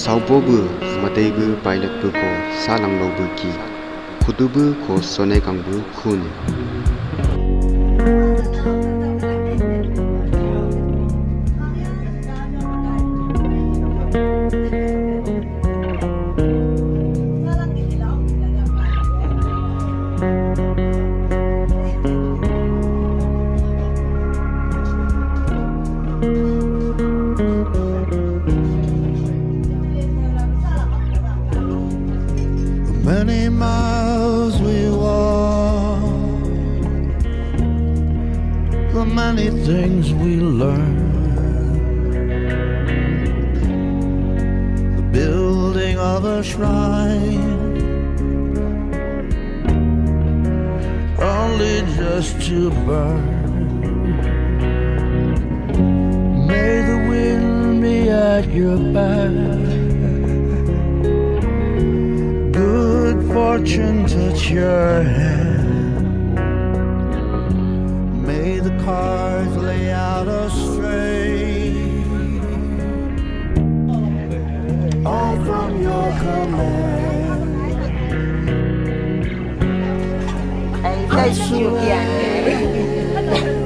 Saubobu mateibu pilotbu ko salanglobu ki kudubu ko sonekangbu kun. Many miles we walk, the many things we learn, the building of a shrine, only just to burn. May the wind be at your back, fortune touch your hand. May the cards lay out astray, all from your command. Ay,